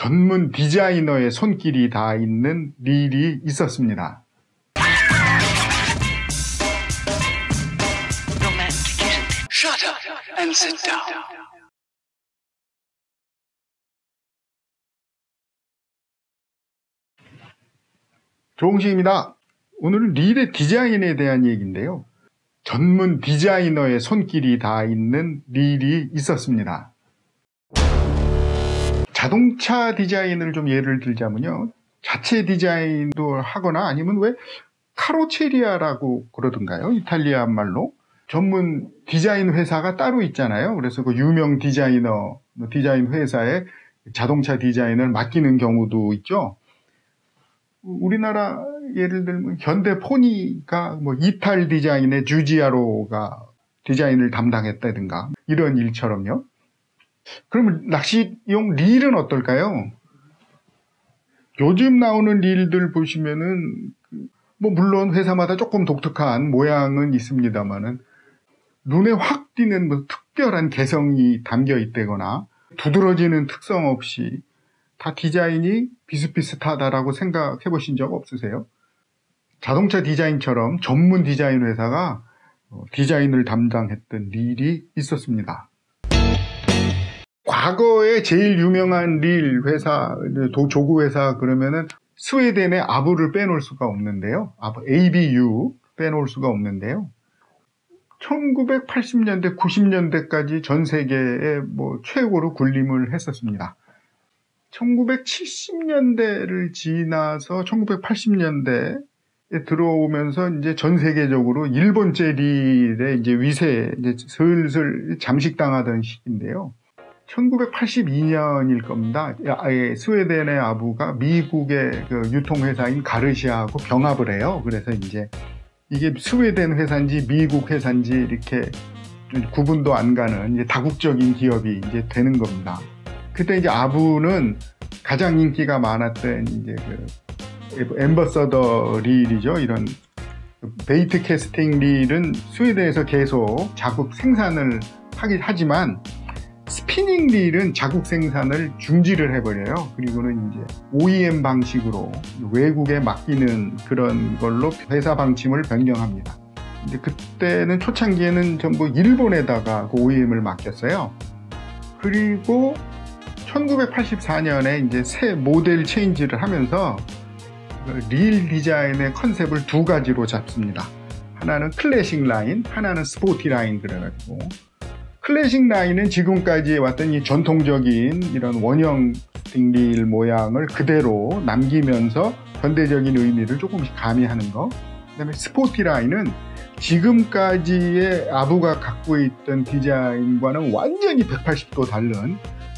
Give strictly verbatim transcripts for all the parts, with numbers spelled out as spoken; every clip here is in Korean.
전문 디자이너의 손길이 다 있는 릴이 있었습니다. Shut up and sit down. 조홍식입니다. 오늘은 릴의 디자인에 대한 얘기인데요. 전문 디자이너의 손길이 다 있는 릴이 있었습니다. 자동차 디자인을 좀 예를 들자면요. 자체 디자인도 하거나 아니면 왜 카로체리아라고 그러던가요? 이탈리아 말로. 전문 디자인 회사가 따로 있잖아요. 그래서 그 유명 디자이너, 디자인 회사에 자동차 디자인을 맡기는 경우도 있죠. 우리나라 예를 들면 현대포니가 뭐 이탈 디자인의 주지아로가 디자인을 담당했다든가 이런 일처럼요. 그러면 낚시용 릴은 어떨까요? 요즘 나오는 릴들 보시면은 뭐 물론 회사마다 조금 독특한 모양은 있습니다만은 눈에 확 띄는 뭐 특별한 개성이 담겨 있다거나 두드러지는 특성 없이 다 디자인이 비슷비슷하다라고 생각해 보신 적 없으세요? 자동차 디자인처럼 전문 디자인 회사가 디자인을 담당했던 릴이 있었습니다. 과거에 제일 유명한 릴 회사, 조구 회사 그러면은 스웨덴의 아부를 빼놓을 수가 없는데요. 아부, 에이비유 빼놓을 수가 없는데요. 천구백팔십 년대, 구십 년대까지 전 세계에 뭐 최고로 군림을 했었습니다. 천구백칠십 년대를 지나서 천구백팔십 년대에 들어오면서 이제 전 세계적으로 일본제 릴의 이제 위세에 이제 슬슬 잠식당하던 시기인데요. 천구백팔십이 년일 겁니다. 스웨덴의 아부가 미국의 그 유통회사인 가르시아하고 병합을 해요. 그래서 이제 이게 스웨덴 회사인지 미국 회사인지 이렇게 구분도 안 가는 이제 다국적인 기업이 이제 되는 겁니다. 그때 이제 아부는 가장 인기가 많았던 이제 그 엠버서더 릴이죠. 이런 베이트 캐스팅 릴은 스웨덴에서 계속 자국 생산을 하긴 하지만 스피닝 릴은 자국 생산을 중지를 해버려요. 그리고는 이제 오이엠 방식으로 외국에 맡기는 그런 걸로 회사 방침을 변경합니다. 근데 그때는 초창기에는 전부 일본에다가 그 오이엠을 맡겼어요. 그리고 천구백팔십사 년에 이제 새 모델 체인지를 하면서 릴 디자인의 컨셉을 두 가지로 잡습니다. 하나는 클래식 라인, 하나는 스포티 라인 그래가지고 클래식 라인은 지금까지 왔던 이 전통적인 이런 원형 릴 모양을 그대로 남기면서 현대적인 의미를 조금씩 가미하는 거. 그 다음에 스포티 라인은 지금까지의 아부가 갖고 있던 디자인과는 완전히 백팔십 도 다른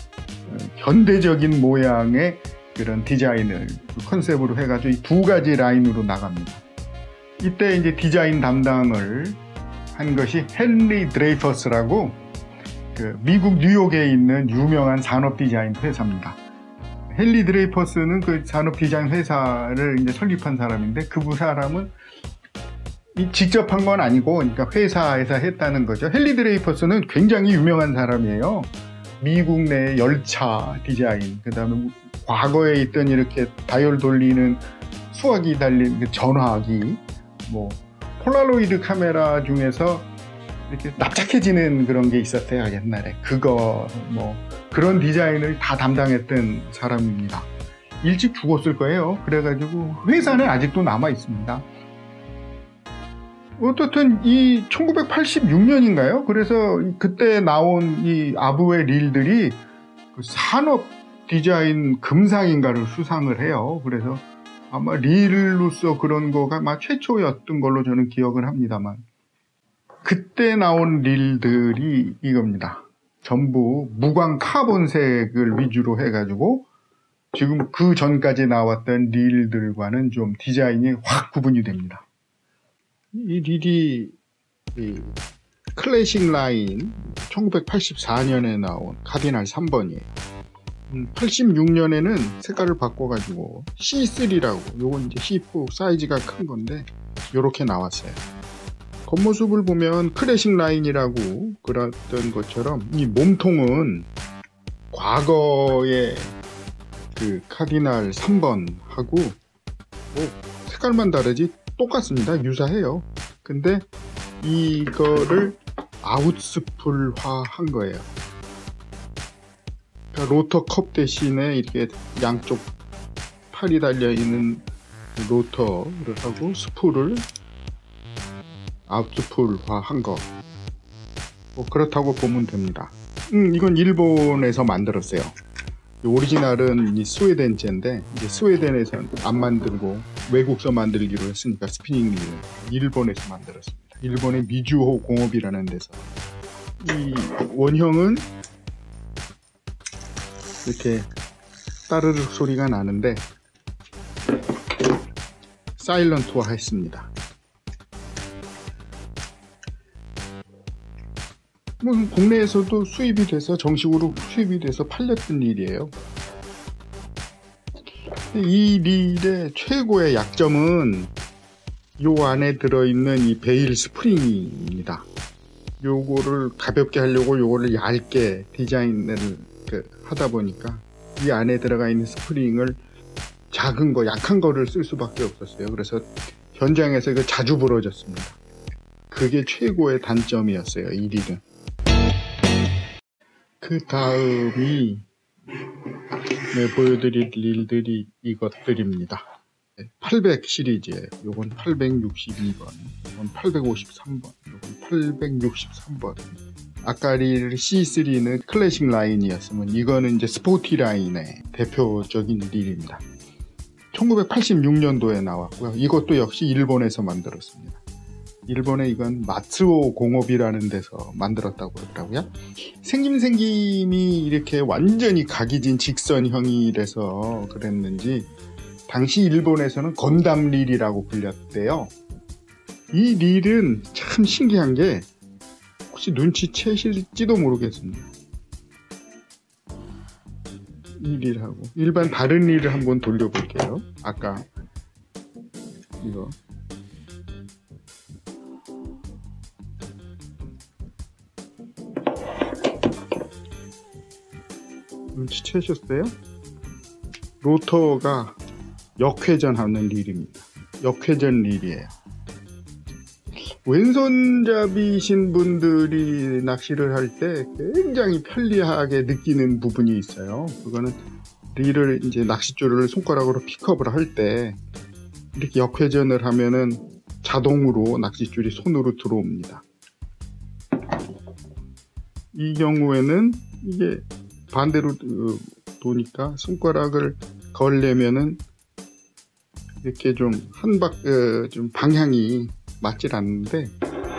현대적인 모양의 그런 디자인을 컨셉으로 해가지고 이 두 가지 라인으로 나갑니다. 이때 이제 디자인 담당을 한 것이 헨리 드레이퍼스라고 그 미국 뉴욕에 있는 유명한 산업 디자인 회사입니다. 헨리 드레이퍼스는 그 산업 디자인 회사를 이제 설립한 사람인데 그 사람은 직접 한 건 아니고 그러니까 회사에서 했다는 거죠. 헨리 드레이퍼스는 굉장히 유명한 사람이에요. 미국 내 열차 디자인, 그 다음에 과거에 있던 이렇게 다이얼 돌리는 수화기 달린 그 전화기, 뭐 폴라로이드 카메라 중에서 이렇게 납작해지는 그런 게 있었어요, 옛날에. 그거 뭐 그런 디자인을 다 담당했던 사람입니다. 일찍 죽었을 거예요. 그래가지고 회사는 아직도 남아 있습니다. 어떻든 이 천구백팔십육 년인가요? 그래서 그때 나온 이 아부의 릴들이 그 산업 디자인 금상인가를 수상을 해요. 그래서 아마 릴로서 그런 거가 아마 최초였던 걸로 저는 기억을 합니다만 그때 나온 릴들이 이겁니다. 전부 무광 카본색을 위주로 해가지고 지금 그 전까지 나왔던 릴들과는 좀 디자인이 확 구분이 됩니다. 이 릴이 이 클래식 라인 천구백팔십사 년에 나온 카디널 삼 번이에요. 팔십육 년에는 색깔을 바꿔가지고 씨 쓰리라고, 요건 이제 씨 사 사이즈가 큰 건데 요렇게 나왔어요. 겉모습을 보면 클래식 라인이라고 그랬던 것처럼 이 몸통은 과거에 그 카디날 삼 번하고 뭐 색깔만 다르지 똑같습니다. 유사해요. 근데 이거를 아웃스풀화 한 거예요. 그러니까 로터 컵 대신에 이렇게 양쪽 팔이 달려있는 로터를 하고 스풀을 아웃스풀화 한 거. 뭐 그렇다고 보면 됩니다. 음, 이건 일본에서 만들었어요. 오리지널은 이 스웨덴제인데 이제 스웨덴에서는 안 만들고 외국서 만들기로 했으니까 스피닝 릴을 일본에서 만들었습니다. 일본의 미주호 공업이라는 데서. 이 원형은 이렇게 따르르 소리가 나는데 사일런트화 했습니다. 뭐 국내에서도 수입이 돼서 정식으로 수입이 돼서 팔렸던 릴이에요. 이 릴의 최고의 약점은 요 안에 들어있는 이 베일 스프링입니다. 요거를 가볍게 하려고 요거를 얇게 디자인을 그 하다 보니까 이 안에 들어가 있는 스프링을 작은 거, 약한 거를 쓸 수밖에 없었어요. 그래서 현장에서 이거 자주 부러졌습니다. 그게 최고의 단점이었어요, 이 릴은. 그 다음이 네, 보여드릴 릴들이 이것들입니다. 팔백 시리즈예요. 요건 팔백육십이 번, 요건 팔백오십삼 번, 요건 팔백육십삼 번. 아까 릴 씨 쓰리는 클래식 라인이었으면 이거는 이제 스포티 라인의 대표적인 릴입니다. 천구백팔십육 년도에 나왔고요. 이것도 역시 일본에서 만들었습니다. 일본의 이건 마츠오 공업이라는 데서 만들었다고 그러더라고요. 생김생김이 이렇게 완전히 각이진 직선형이라서 그랬는지 당시 일본에서는 건담 릴이라고 불렸대요. 이 릴은 참 신기한 게 혹시 눈치채실지도 모르겠습니다. 이 릴하고 일반 다른 릴을 한번 돌려볼게요. 아까 이거 눈치채셨어요? 로터가 역회전하는 릴입니다. 역회전 릴이에요. 왼손잡이신 분들이 낚시를 할 때 굉장히 편리하게 느끼는 부분이 있어요. 그거는 릴을 이제 낚싯줄을 손가락으로 픽업을 할 때 이렇게 역회전을 하면은 자동으로 낚싯줄이 손으로 들어옵니다. 이 경우에는 이게 반대로 도니까 손가락을 걸려면은 이렇게 좀 한 박, 어, 좀 방향이 맞질 않는데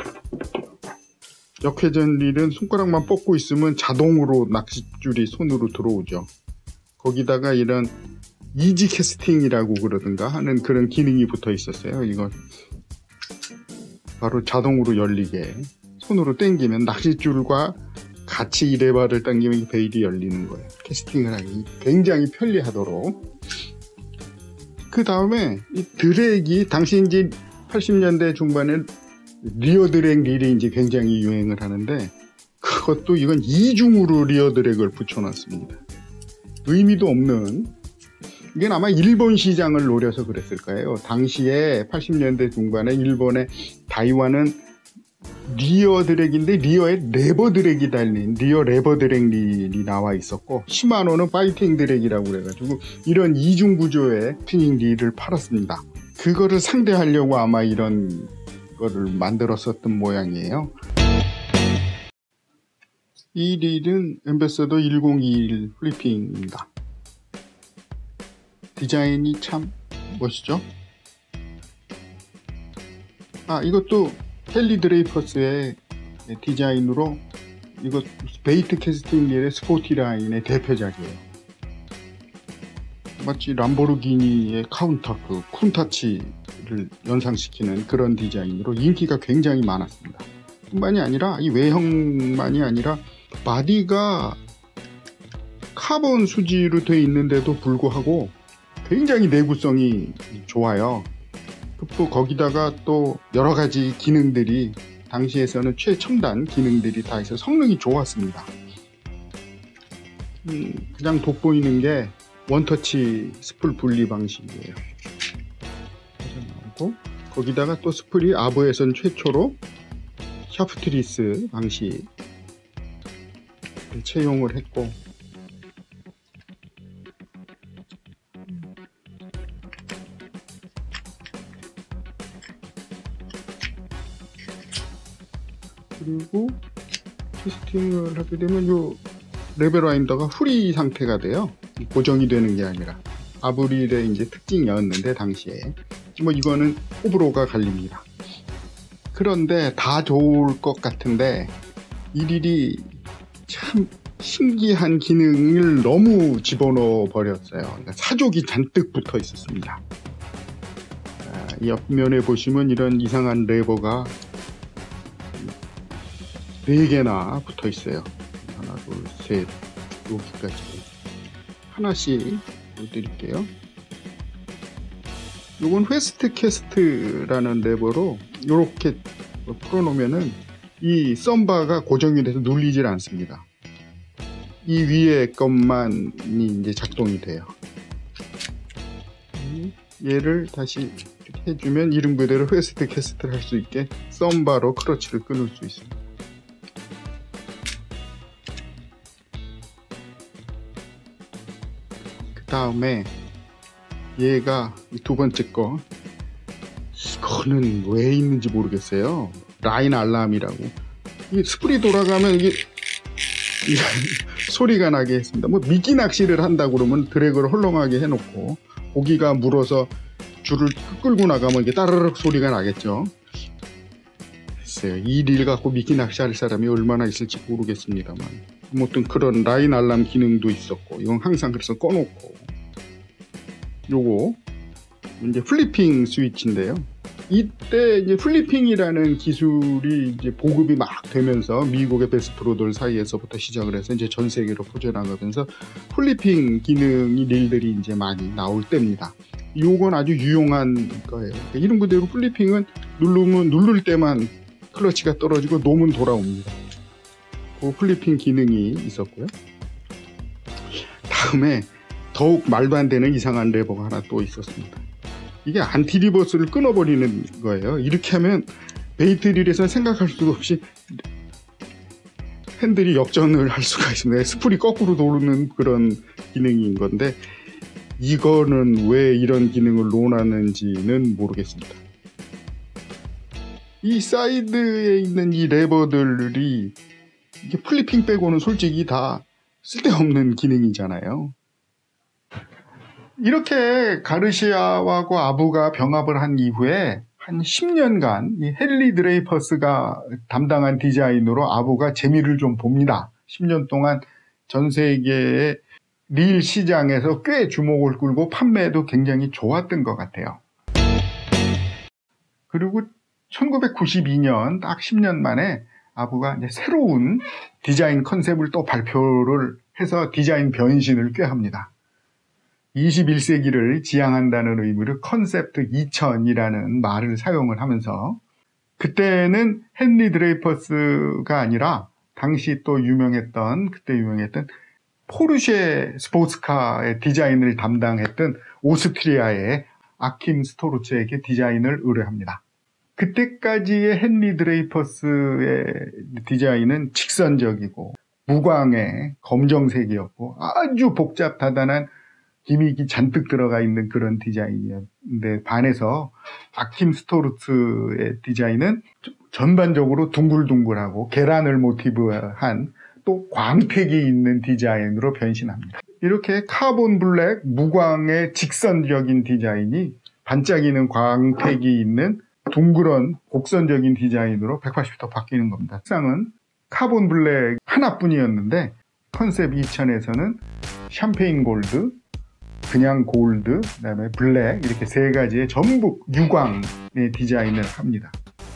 역회전 릴은 손가락만 뻗고 있으면 자동으로 낚싯줄이 손으로 들어오죠. 거기다가 이런 이지 캐스팅이라고 그러든가 하는 그런 기능이 붙어 있었어요. 이건 바로 자동으로 열리게 손으로 당기면 낚싯줄과 같이 이 레버를 당기면 이 베일이 열리는 거예요. 캐스팅을 하기 굉장히 편리하도록. 그 다음에 이 드랙이 당시 이제 팔십 년대 중반에 리어 드랙 릴이 이제 굉장히 유행을 하는데 그것도 이건 이중으로 리어 드랙을 붙여놨습니다. 의미도 없는, 이건 아마 일본 시장을 노려서 그랬을 거예요. 당시에 팔십 년대 중반에 일본의 다이와는 리어 드랙인데 리어에 레버 드랙이 달린 리어 레버 드랙 릴이 나와 있었고 시마노는 파이팅 드랙이라고 그래가지고 이런 이중 구조의 스피닝 릴을 팔았습니다. 그거를 상대하려고 아마 이런 거를 만들었었던 모양이에요. 이 릴은 앰베서더 천이십일 플리핑입니다. 디자인이 참 멋있죠? 아, 이것도 헨리 드레이퍼스의 디자인으로 이거 베이트 캐스팅 릴의 스포티 라인의 대표작이에요. 마치 람보르기니의 카운터크, 쿤타치를 연상시키는 그런 디자인으로 인기가 굉장히 많았습니다. 뿐만이 아니라 이 외형만이 아니라 바디가 카본 수지로 되어 있는데도 불구하고 굉장히 내구성이 좋아요. 또 거기다가 또 여러 가지 기능들이 당시에서는 최첨단 기능들이 다 있어서 성능이 좋았습니다. 음, 그냥 돋보이는 게 원터치 스풀 분리 방식이에요. 나오고 거기다가 또 스풀이 아부에선 최초로 샤프트리스 방식 채용을 했고, 그리고 테스팅을 하게 되면 요 레벨 와인더가 후리 상태가 돼요. 고정이 되는 게 아니라. 아브릴의 이제 특징이었는데 당시에 뭐 이거는 호불호가 갈립니다. 그런데 다 좋을 것 같은데 일일이 참 신기한 기능을 너무 집어넣어 버렸어요. 그러니까 사족이 잔뜩 붙어 있었습니다. 이 옆면에 보시면 이런 이상한 레버가 네 개나 붙어 있어요. 하나, 둘, 셋, 여기까지. 하나씩 보여드릴게요. 요건 퀘스트 캐스트라는 레버로 이렇게 풀어놓으면은 이 썸바가 고정이 돼서 눌리질 않습니다. 이 위에 것만이 이제 작동이 돼요. 얘를 다시 해주면 이름 그대로 퀘스트 캐스트를 할 수 있게 썸바로 크러치를 끊을 수 있습니다. 그 다음에 얘가 두 번째 거, 이거는 왜 있는지 모르겠어요. 라인 알람이라고. 이 스프리 돌아가면 이게 소리가 나게 했습니다. 뭐 미끼 낚시를 한다 그러면 드래그를 헐렁하게 해놓고 고기가 물어서 줄을 끌고 나가면 이게 따르륵 소리가 나겠죠. 글쎄요, 이 릴 갖고 미끼 낚시할 사람이 얼마나 있을지 모르겠습니다만, 아무튼 그런 라인 알람 기능도 있었고, 이건 항상 그래서 꺼놓고, 요거 이제 플리핑 스위치인데요. 이때 이제 플리핑이라는 기술이 이제 보급이 막 되면서 미국의 베스프로들 사이에서부터 시작을 해서 이제 전 세계로 퍼져나가면서 플리핑 기능이 릴들이 이제 많이 나올 때입니다. 요건 아주 유용한 거예요. 그러니까 이름 그대로 플리핑은 누르면 누를 때만 클러치가 떨어지고 놈은 돌아옵니다. 그 플리핑 기능이 있었고요. 다음에 더욱 말도 안 되는 이상한 레버가 하나 또 있었습니다. 이게 안티 리버스를 끊어버리는 거예요. 이렇게 하면 베이트 릴에서는 생각할 수도 없이 핸들이 역전을 할 수가 있습니다. 스풀이 거꾸로 도는 그런 기능인 건데, 이거는 왜 이런 기능을 논하는지는 모르겠습니다. 이 사이드에 있는 이 레버들이 이게 플리핑 빼고는 솔직히 다 쓸데없는 기능이잖아요. 이렇게 가르시아하고 아부가 병합을 한 이후에 한 십 년간 이 헨리 드레이퍼스가 담당한 디자인으로 아부가 재미를 좀 봅니다. 십 년 동안 전 세계의 릴 시장에서 꽤 주목을 끌고 판매도 굉장히 좋았던 것 같아요. 그리고 천구백구십이 년 딱 십 년 만에 아부가 이제 새로운 디자인 컨셉을 또 발표를 해서 디자인 변신을 꾀합니다. 이십일 세기를 지향한다는 의미로 컨셉트 이천이라는 말을 사용을 하면서, 그때는 헨리 드레이퍼스가 아니라 당시 또 유명했던, 그때 유명했던 포르쉐 스포츠카의 디자인을 담당했던 오스트리아의 아킴 스토르츠에게 디자인을 의뢰합니다. 그때까지의 헨리 드레이퍼스의 디자인은 직선적이고 무광의 검정색이었고 아주 복잡다단한 기믹이 잔뜩 들어가 있는 그런 디자인이었는데, 반해서 아킴 스토르츠의 디자인은 전반적으로 둥글둥글하고 계란을 모티브한 또 광택이 있는 디자인으로 변신합니다. 이렇게 카본 블랙, 무광의 직선적인 디자인이 반짝이는 광택이 있는 둥그런 곡선적인 디자인으로 백팔십 도 바뀌는 겁니다. 상은 카본 블랙 하나뿐이었는데 컨셉 이천에서는 샴페인 골드, 그냥 골드, 그 다음에 블랙, 이렇게 세 가지의 전부 유광의 디자인을 합니다.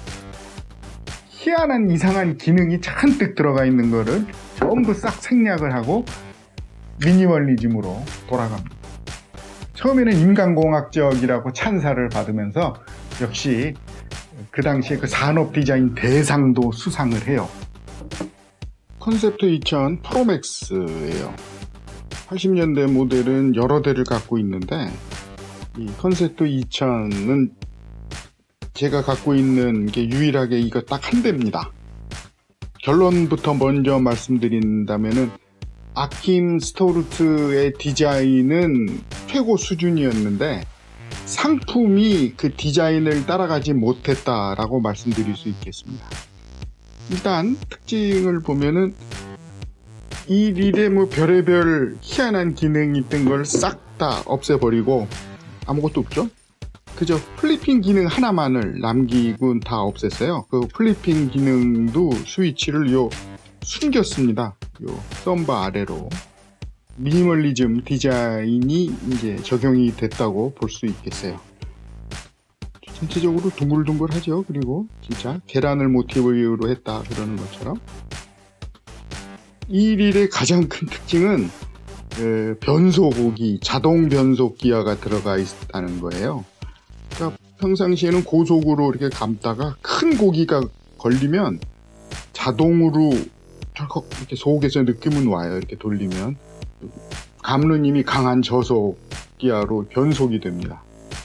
희한한 이상한 기능이 잔뜩 들어가 있는 거를 전부 싹 생략을 하고 미니멀리즘으로 돌아갑니다. 처음에는 인간공학적이라고 찬사를 받으면서 역시 그 당시에 그 산업 디자인 대상도 수상을 해요. 컨셉트 이천 프로맥스예요. 팔십 년대 모델은 여러 대를 갖고 있는데 이 컨셉트 이천은 제가 갖고 있는 게 유일하게 이거 딱 한 대입니다. 결론부터 먼저 말씀드린다면은 아킴 스토루트의 디자인은 최고 수준이었는데 상품이 그 디자인을 따라가지 못했다라고 말씀드릴 수 있겠습니다. 일단 특징을 보면은 이 릴에 뭐 별의별 희한한 기능이 있던 걸 싹 다 없애버리고 아무것도 없죠. 그저 플리핑 기능 하나만을 남기고 다 없앴어요. 그 플리핑 기능도 스위치를 요 숨겼습니다. 요 썸바 아래로 미니멀리즘 디자인이 이제 적용이 됐다고 볼 수 있겠어요. 전체적으로 둥글둥글하죠. 그리고 진짜 계란을 모티브로 했다 그러는 것처럼. 이 릴의 가장 큰 특징은 에, 변속기, 자동 변속 기어가 들어가 있다는 거예요. 그러니까 평상시에는 고속으로 이렇게 감다가 큰 고기가 걸리면 자동으로 덜컥 이렇게 속에서 느낌은 와요. 이렇게 돌리면 감는 힘이 강한 저속 기어로 변속이 됩니다.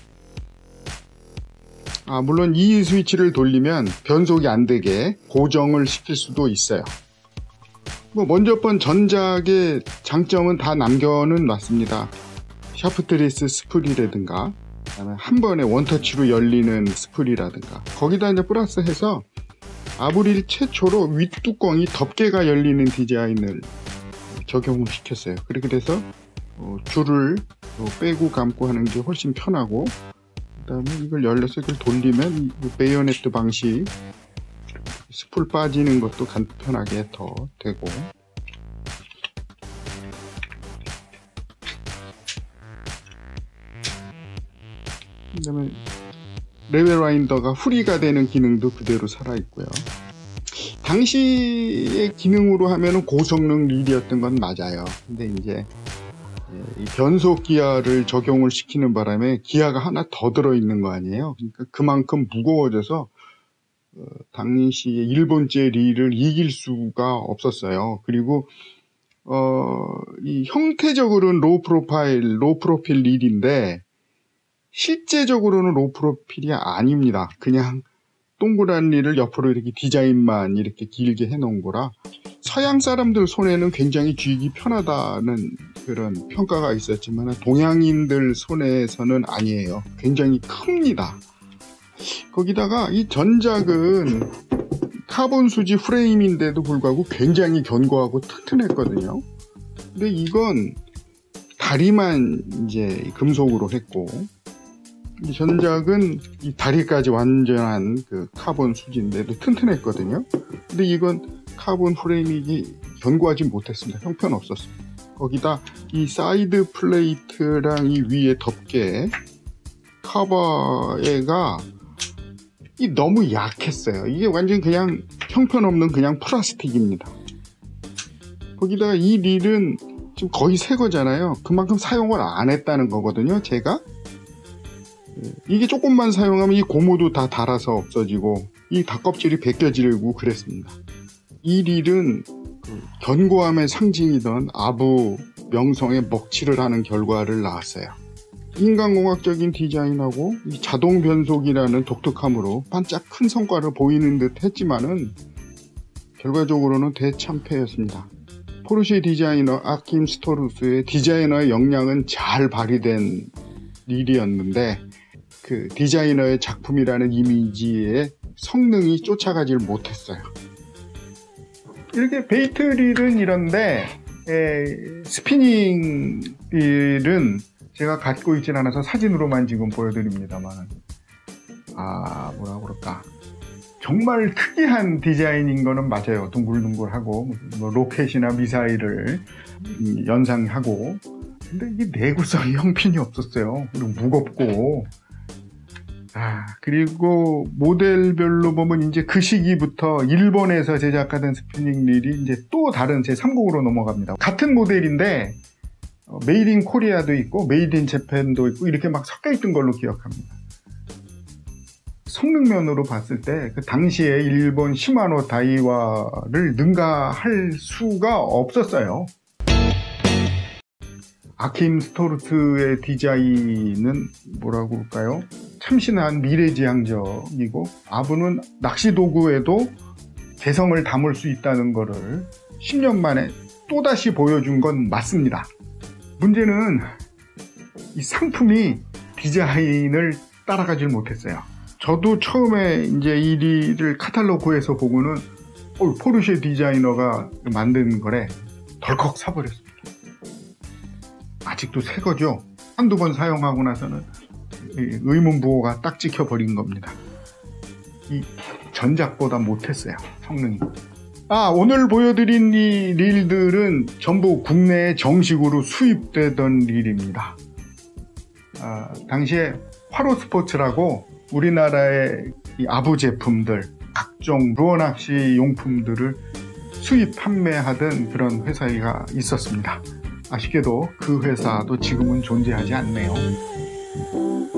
아, 물론 이 스위치를 돌리면 변속이 안 되게 고정을 시킬 수도 있어요. 뭐 먼저 번 전작의 장점은 다 남겨는 놨습니다. 샤프트리스 스프리라든가 그다음에 한 번에 원터치로 열리는 스프리라든가 거기다 이제 플러스해서 아브릴 최초로 윗뚜껑이 덮개가 열리는 디자인을 적용을 시켰어요. 그렇게 돼서 어, 줄을 빼고 감고 하는 게 훨씬 편하고 그 다음에 이걸 열려서 이걸 돌리면 이 베이오네트 방식 스풀 빠지는 것도 간편하게 더 되고 그 다음에 레벨 와인더가 후리가 되는 기능도 그대로 살아있고요. 당시의 기능으로 하면 고성능 릴이었던 건 맞아요. 근데 이제 이 변속 기어를 적용을 시키는 바람에 기어가 하나 더 들어있는 거 아니에요. 그러니까 그만큼 무거워져서 어, 당시의 일본제 릴을 이길 수가 없었어요. 그리고 어, 이 형태적으로는 로우 프로파일, 로우 프로필 릴인데 실제적으로는 로우 프로필이 아닙니다. 그냥 동그란 릴을 옆으로 이렇게 디자인만 이렇게 길게 해놓은 거라 서양 사람들 손에는 굉장히 쥐기 편하다는 그런 평가가 있었지만 동양인들 손에서는 아니에요. 굉장히 큽니다. 거기다가 이 전작은 카본 수지 프레임인데도 불구하고 굉장히 견고하고 튼튼했거든요. 근데 이건 다리만 이제 금속으로 했고 이 전작은 이 다리까지 완전한 그 카본 수지인데도 튼튼했거든요. 근데 이건 카본 프레임이 견고하지 못했습니다. 형편없었어요. 거기다 이 사이드 플레이트랑 이 위에 덮개 커버가 이 너무 약했어요. 이게 완전 그냥 형편없는 그냥 플라스틱입니다. 거기다가 이 릴은 지금 거의 새 거잖아요. 그만큼 사용을 안 했다는 거거든요. 제가 이게 조금만 사용하면 이 고무도 다 닳아서 없어지고 이 닭껍질이 벗겨지고 그랬습니다. 이 릴은 그 견고함의 상징이던 아부 명성에 먹칠을 하는 결과를 낳았어요. 인간공학적인 디자인하고 이 자동 변속이라는 독특함으로 반짝 큰 성과를 보이는 듯 했지만은 결과적으로는 대참패였습니다. 포르쉐 디자이너 아킴 스토루스의 디자이너의 역량은 잘 발휘된 릴이었는데 그 디자이너의 작품이라는 이미지에 성능이 쫓아가질 못했어요. 이렇게 베이트 릴은 이런데 에, 스피닝 릴은 제가 갖고 있진 않아서 사진으로만 지금 보여드립니다만 아 뭐라 그럴까 정말 특이한 디자인인 거는 맞아요. 둥글둥글하고 뭐 로켓이나 미사일을 연상하고 근데 이게 내구성이 형편이 없었어요. 그리고 무겁고 아, 그리고 모델별로 보면 이제 그 시기부터 일본에서 제작하던 스피닝 릴이 이제 또 다른 제삼국으로 넘어갑니다. 같은 모델인데 메이드 인 코리아도 있고 메이드 인 재팬도 있고 이렇게 막 섞여 있던 걸로 기억합니다. 성능면으로 봤을 때 그 당시에 일본 시마노 다이와를 능가할 수가 없었어요. 아킴 스토르트의 디자인은 뭐라고 할까요? 참신한 미래지향적이고 아부는 낚시 도구에도 개성을 담을 수 있다는 것을 십 년 만에 또다시 보여준 건 맞습니다. 문제는 이 상품이 디자인을 따라가질 못했어요. 저도 처음에 이제 이 릴을 카탈로그에서 보고는 어, 포르쉐 디자이너가 만든 거래 덜컥 사버렸습니다. 아직도 새 거죠. 한두 번 사용하고 나서는 의문부호가 딱 찍혀버린 겁니다. 이 전작보다 못했어요, 성능이. 아, 오늘 보여드린 이 릴들은 전부 국내에 정식으로 수입되던 릴입니다. 아, 당시에 화로스포츠라고 우리나라의 이 아부 제품들, 각종 루어낚시 용품들을 수입 판매하던 그런 회사가 있었습니다. 아쉽게도 그 회사도 지금은 존재하지 않네요.